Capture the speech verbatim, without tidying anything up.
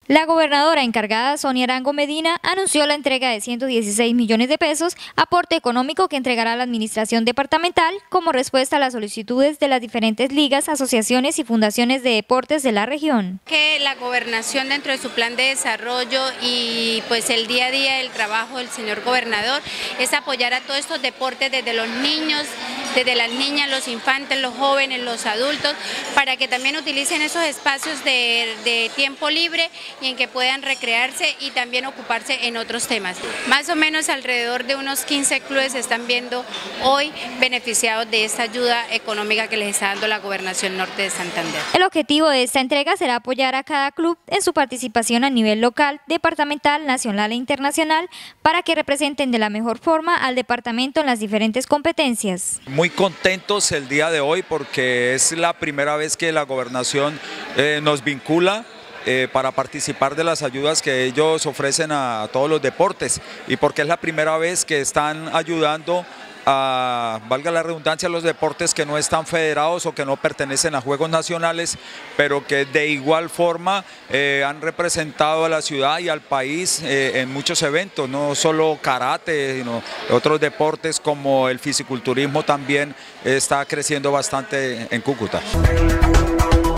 La gobernadora encargada, Sonia Arango Medina, anunció la entrega de ciento dieciséis millones de pesos, aporte económico que entregará la administración departamental como respuesta a las solicitudes de las diferentes ligas, asociaciones y fundaciones de deportes de la región. Que la gobernación, dentro de su plan de desarrollo y pues el día a día del trabajo del señor gobernador, es apoyar a todos estos deportes, desde los niños, desde las niñas, los infantes, los jóvenes, los adultos, para que también utilicen esos espacios de, de tiempo libre y en que puedan recrearse y también ocuparse en otros temas. Más o menos alrededor de unos quince clubes se están viendo hoy beneficiados de esta ayuda económica que les está dando la Gobernación Norte de Santander. El objetivo de esta entrega será apoyar a cada club en su participación a nivel local, departamental, nacional e internacional para que representen de la mejor forma al departamento en las diferentes competencias. Muy contentos el día de hoy porque es la primera vez que la Gobernación eh, nos vincula Eh, para participar de las ayudas que ellos ofrecen a todos los deportes y porque es la primera vez que están ayudando a, valga la redundancia, a los deportes que no están federados o que no pertenecen a Juegos Nacionales, pero que de igual forma eh, han representado a la ciudad y al país eh, en muchos eventos, no solo karate, sino otros deportes como el fisiculturismo también está creciendo bastante en Cúcuta.